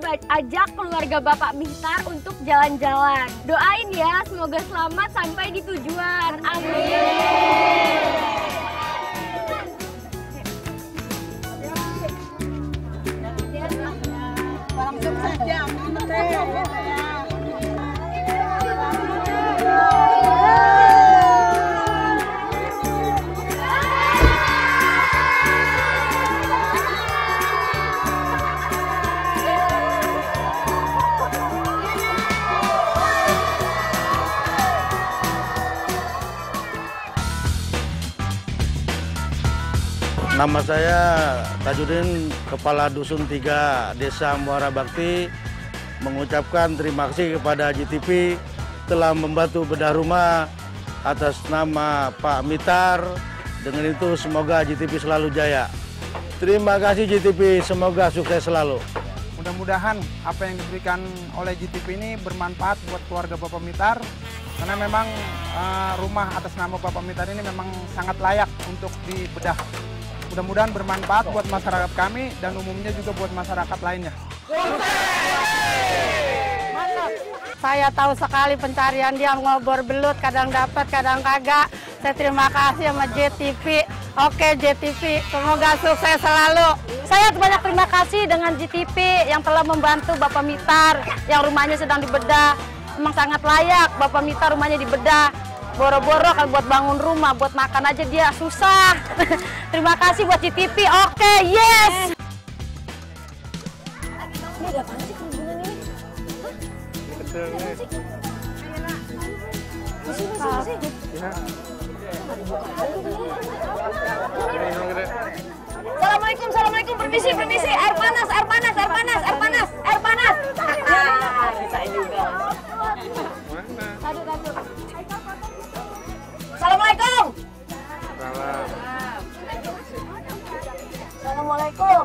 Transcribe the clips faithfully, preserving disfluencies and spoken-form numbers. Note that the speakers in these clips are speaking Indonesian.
ajak keluarga Bapak Mihtar untuk jalan-jalan. Doain ya, semoga selamat sampai di tujuan. Amin. Langsung saja, Nama saya Tajudin, Kepala Dusun tiga Desa Muara Bakti, mengucapkan terima kasih kepada J T P telah membantu bedah rumah atas nama Pak Mihtar. Dengan itu semoga J T P selalu jaya. Terima kasih J T P, semoga sukses selalu. Mudah-mudahan apa yang diberikan oleh J T P ini bermanfaat buat keluarga Bapak Mihtar, karena memang uh, rumah atas nama Bapak Mihtar ini memang sangat layak untuk dibedah. Mudah-mudahan bermanfaat buat masyarakat kami dan umumnya juga buat masyarakat lainnya. saya tahu sekali pencarian dia ngobor belut, kadang dapat, kadang kagak. Saya terima kasih sama J T V. Oke J T V, semoga sukses selalu. Saya banyak terima kasih dengan J T V yang telah membantu Bapak Mihtar yang rumahnya sedang dibedah. Memang sangat layak Bapak Mihtar rumahnya dibedah. Boro-boro kan buat bangun rumah, buat makan aja dia susah. Terima kasih buat J T V. Oke, yes. Ini ada apaan sih kerumunan ini? Kecil nih. Di sini, sini, sini. Ya. Assalamualaikum, assalamualaikum, permisi, permisi, air panas, air panas, air panas, air panas, air panas. Bisa juga. Mana? Satu, satu. Assalamualaikum. Salam. Assalamualaikum.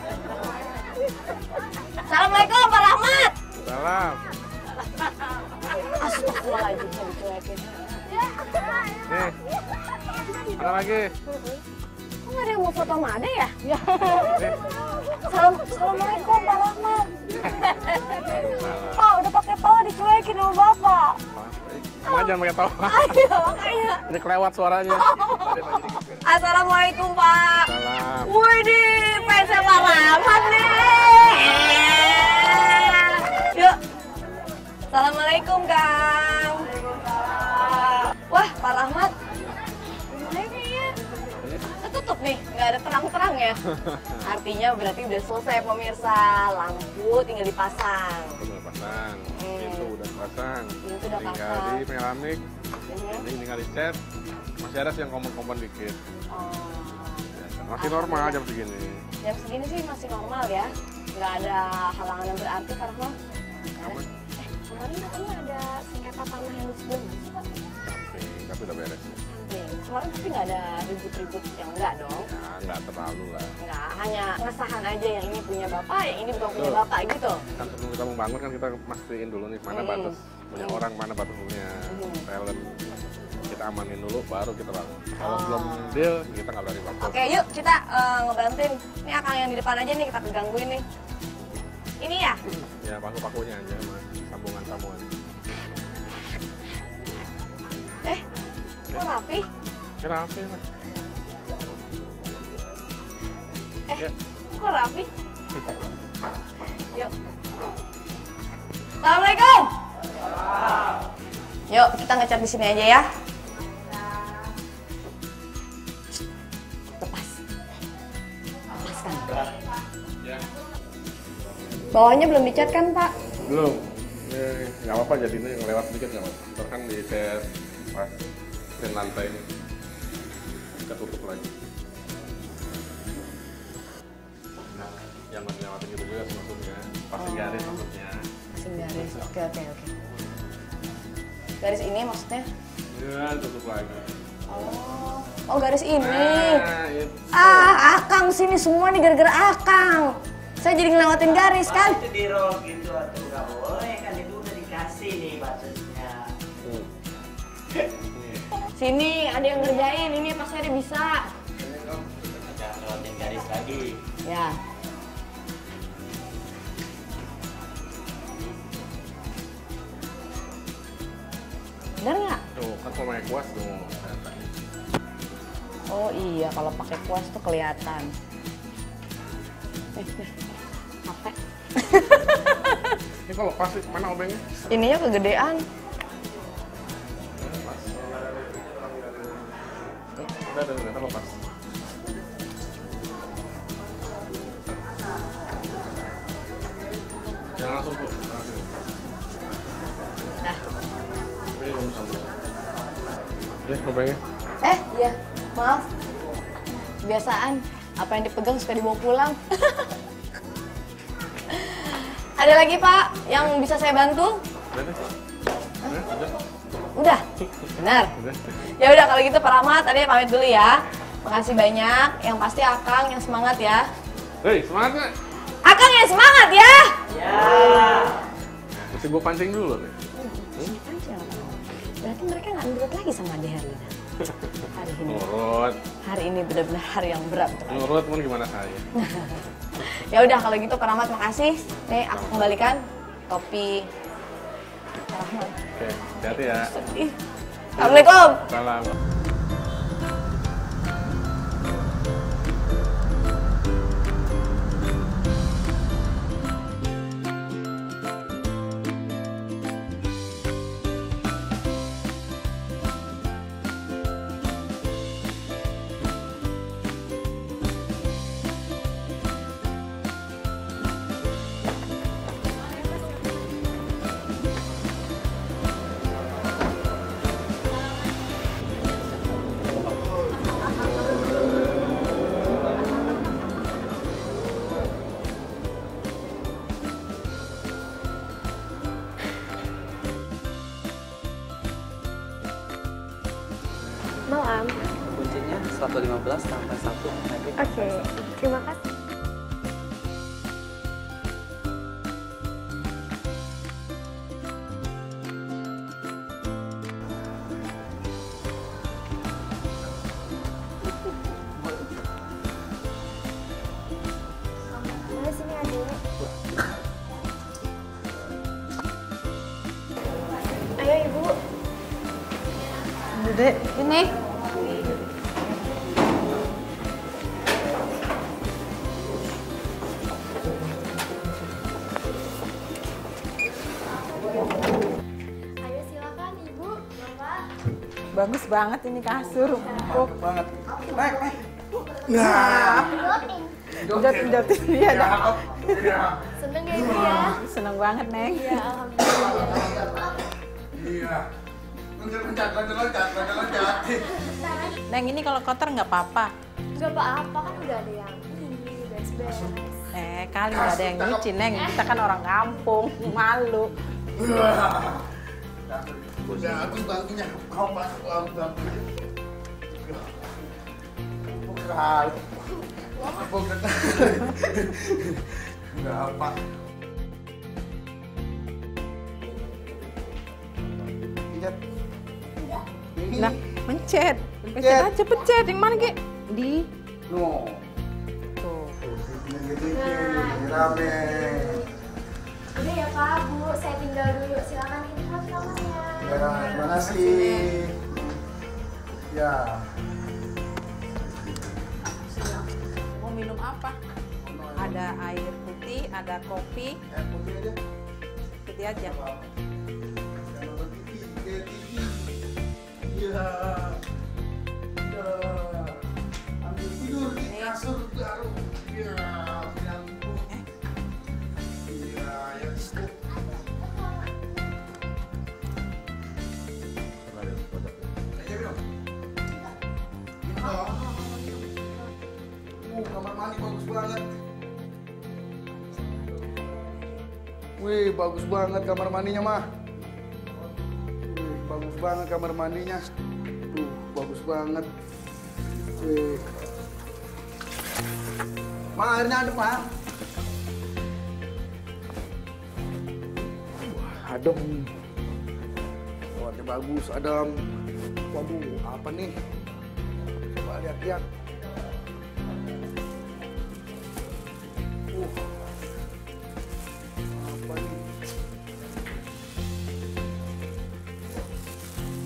Assalamualaikum Pak Rahmat. Salam. Astagfirullahaladzim, saya dicuekin. Nih. Ada lagi. Kok nggak ada yang mau foto sama Ade ya? Nih. Salam, Assalamualaikum Pak Rahmat. Pak, udah pakai tawa dicuekin sama Bapak. Kamu aja pakai tawa. Ayo, makanya. Ini kelewat suaranya. Assalamualaikum Pak. Salam. Widih, fansnya Pak Rahmat nih. Yuk. Assalamualaikum Kang. Wah, Pak Rahmat. Gimana nih ya? Ketutup nih, nggak ada terang-terang ya. Artinya berarti udah selesai pemirsa. Lampu tinggal dipasang. Udah pasang. Pintu udah pasang. Pintu udah tinggal pasang. di pengeramik. Mhm. Ini tinggal dicat. Masih ada sih yang kompon-kompon dikit. Oh. Masih normal jam segini. Jam segini sih masih normal ya. Nggak ada halangan yang berarti Pak Rahmat. Apa? Eh, kemarin katanya ada sengketa tanah yang sebelum sih Pak? Samping, tapi udah beres. Samping. Kemarin tapi nggak ada ribut-ribut yang enggak dong? Ya, nggak terlalu lah. Nggak, hanya pengesahan aja yang ini punya Bapak, yang ini bukan punya Betul. Bapak gitu? Kan sebelum kita membangun kan kita mastiin dulu nih mana Hmm. batas punya Hmm. orang, mana batas punya Hmm. talent. Kita amanin dulu, baru kita bangun. Kalau Oh. belum deal, kita nggak berani bangun. Oke, yuk kita uh, ngebantuin. Ini akang yang di depan aja nih, kita kegangguin nih. Ini ya? Ya paku-pakunya aja, mas. Sambungan-sambungan. Eh, kok rapi? Kira apa ya, mas? Eh, Ya. kok rapi? Yuk. Assalamualaikum. Yuk, kita ngecat di sini aja ya. Lepas. Lepaskan. Ya. Bawahnya belum dicat kan, Pak? Belum. Ya, nggak apa-apa jadi ini yang lewat sedikit nggak apa-apa. Ntar kan di tes pas dan lantai ini. Kita tutup lagi. Nah, yang ngelewatin gitu juga maksudnya. Pasti garis maksudnya. Masih garis. Oke, oke, oke. Garis ini maksudnya? Ya, tutup lagi. Oh, oh garis ini. Nah, itu. Ah, Akang sini semua nih gara-gara Akang. Saya jadi ngelewatin garis kan? Itu di roll gitu atau nggak boleh kan itu udah dikasih nih batasnya. Hmm. Sini ada yang ngerjain, ini pasti ada bisa. Jangan lewatin garis lagi. Ya. Bener nggak? Tuh, kan kalau pakai kuas tuh. Oh iya, kalau pakai kuas tuh kelihatan. Nih, nih. Capek. Ini kalau lepas sih, mana obengnya? Ininya kegedean. Udah, udah, udah, lepas. Jangan langsung, Bu. Nah. Ini kamu sambung. Ini obengnya. Eh, iya. Maaf. Kebiasaan. Apa yang dipegang suka dibawa pulang. Ada lagi, Pak, yang bisa saya bantu? Udah deh. Udah, udah. Udah? Benar? Udah. Ya udah kalau gitu Pak Rahmat, tadi pamit dulu ya. Makasih banyak. Yang pasti Akang yang semangat ya. Hei, semangat nggak? Akang yang semangat ya! Ya. Mesti gue pancing dulu nih. Berarti mereka nggak nurut lagi sama Ade Herlina. Hari ini. Nurut. Hari ini benar-benar hari yang berat. Nurut pun gimana saya? Ya udah kalau gitu Pak Rahmat makasih. Nih aku kembalikan topi Pak Rahmat. Oke, hati-hati ya. Sedih. Assalamualaikum. Salam. Malam. Kuncinya seratus lima belas tambah satu. Oke, terima kasih. Mana sini adek? Ayo ibu. Dek, ini. Ayo silakan ibu, bapak. Bagus banget ini kasur. Empuk banget. Naik, naik. Jatuh-jatuh dia dah. Seneng ya ibu ya? Seneng banget, Neng. Iya, alhamdulillah. Iya. Loncat, loncat, loncat, loncat, loncat. Neng, ini kalau kotor nggak apa-apa. Gak apa-apa kan udah ada yang ini beres-beres. Eh, kali nggak ada yang nyuci, Neng. Kita kan orang kampung, malu. Udah, aku bantunya. Kau masuk, aku bantunya. Bukan. Bukan. Enggak apa. Lihat. Nah, pencet. Pencet aja, pencet. Yang mana, Ki? Di. No. Tuh. Gini-gini, rame. Udah ya Pak, Bu, saya tinggal dulu. Silakan ini buat kamarnya. Ya, terima kasih. Ya. Mau minum apa? Ada air putih, ada kopi. Air putih aja. Putih aja. Jangan nonton T V, kayak T V. Ya. Ya. Ambil tidur di kasur baru. Ya, bilang ibu. Iya, ya itu. Ayo, Bro. Ini dong. Uh, kamar mandi bagus banget. Wih, bagus banget kamar mandinya, mah. Wih, bagus banget kamar mandinya. Tuh, bagus banget. Wih. Ma, airnya ada, Pak. Wah, adem. Warnanya bagus, adem. Waduh, apa nih? Coba lihat-lihat. Uh. Apa nih?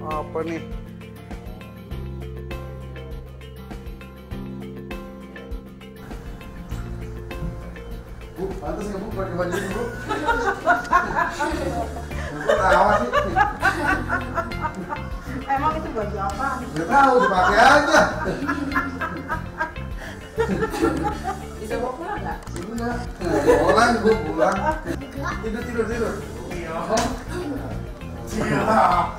Apa nih? Bu, pantas nggak Bu pakai baju ini Bu? Bu tahu sih. Emang itu baju apa? Nggak tahu, dipakai aja. Bisa bawa pulang nggak? Enggak. Pulang Bu, pulang. Tidur, tidur, tidur. Iya. Iya.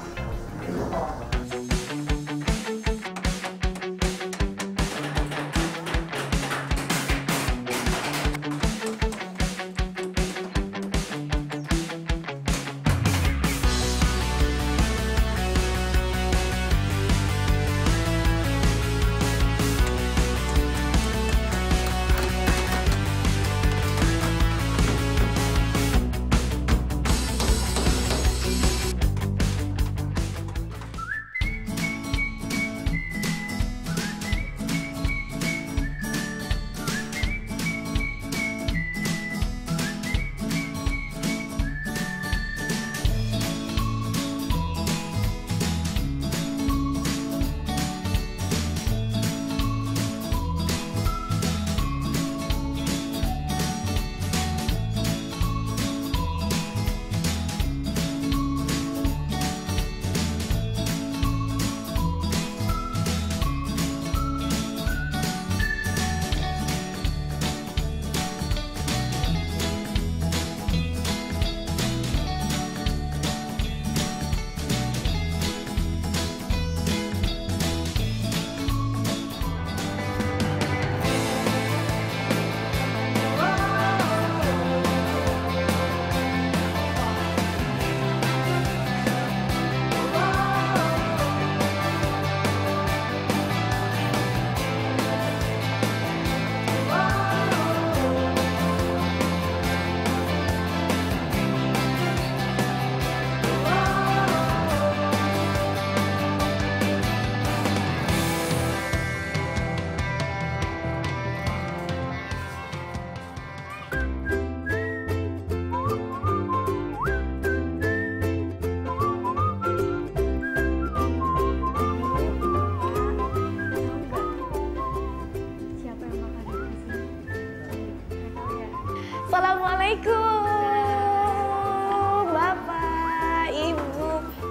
Assalamualaikum, Bapak, Ibu.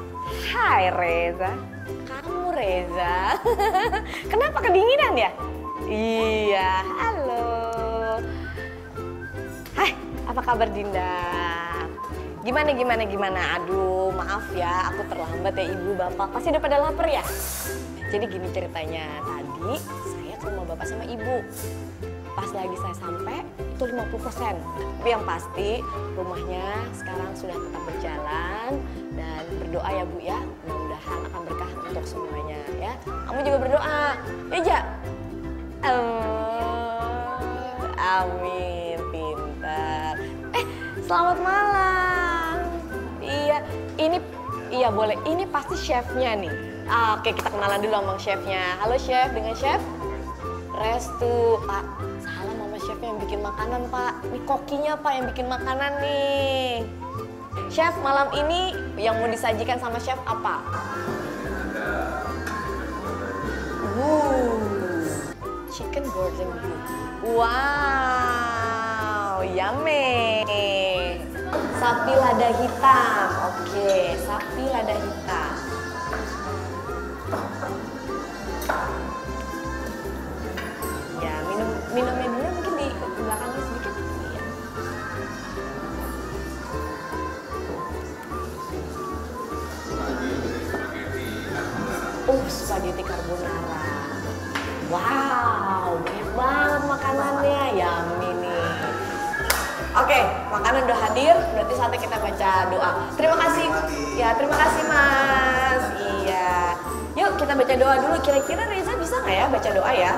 Hai Reza, kamu Reza. Kenapa kedinginan ya? Iya, halo. Hai, apa kabar Dinda? Gimana, gimana, gimana? Aduh, maaf ya, aku terlambat ya Ibu, Bapak. Pasti udah pada lapar ya? Jadi gini ceritanya, tadi saya ke rumah Bapak sama Ibu. Pas lagi saya sampai, itu lima puluh persen. Tapi yang pasti, rumahnya sekarang sudah tetap berjalan. Dan berdoa ya Bu ya, mudah-mudahan akan berkah untuk semuanya ya. Kamu juga berdoa, ya Ja? Uh, amin, pintar. Eh, selamat malam. Iya, ini, iya boleh, ini pasti chefnya nih. Ah, oke, kita kenalan dulu sama chefnya. Halo chef, dengan chef Restu. Pak, salah mama chefnya yang bikin makanan Pak. Ini kokinya Pak yang bikin makanan nih. Chef, malam ini yang mau disajikan sama chef apa? Wuh, chicken golden blue. Wow, yummy. Sapi lada hitam. Oke, sapi lada hitam. Ya, minum minumnya dulu mungkin di belakangnya sedikit. Iya. Uh, spaghetti carbonara. Wow, banyak banget makanannya. Yummy nih. Oke, makanan udah hadir, berarti saatnya kita baca doa. Terima kasih. Ya, terima kasih Mas. Iya. Yuk kita baca doa dulu. Kira-kira Reza bisa nggak ya baca doa ya?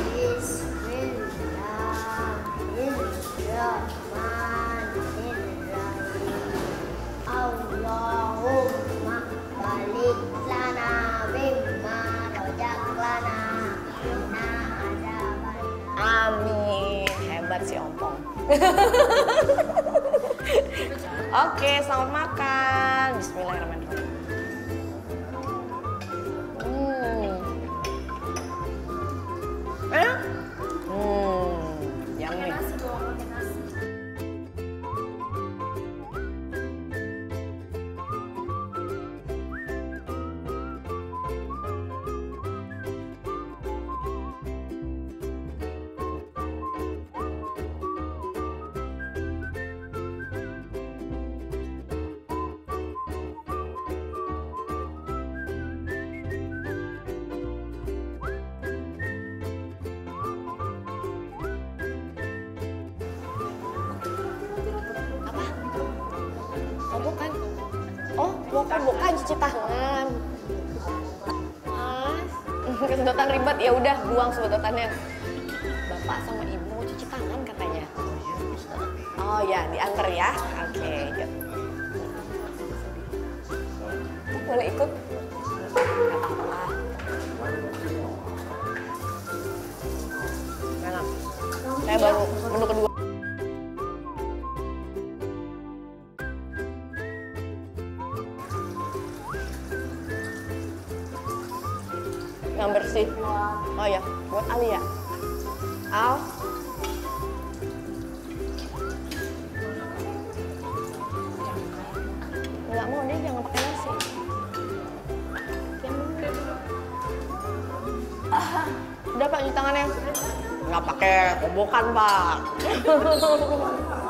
Allahumma balik lana bimma rojaklana inna azaban. Amin. Hebat si Ompong. Oke, selamat makan. Bismillahirrahmanirrahim. Oh bukan. Oh, bukan, bukan cuci tangan. Mas, kesedotan ribet, ya udah buang sedotannya. Bapak sama ibu mau cuci tangan katanya. Oh ya, diantar ya. Oke, yuk. Boleh ikut? Gak apa-apa. Enak. Saya baru menu kedua. Yang bersih. Oh ya, buat Ali ya. Al. Nggak mau deh, jangan pakai nasi. Ah, udah Pak, cuci tangannya. Nggak pakai kobokan Pak.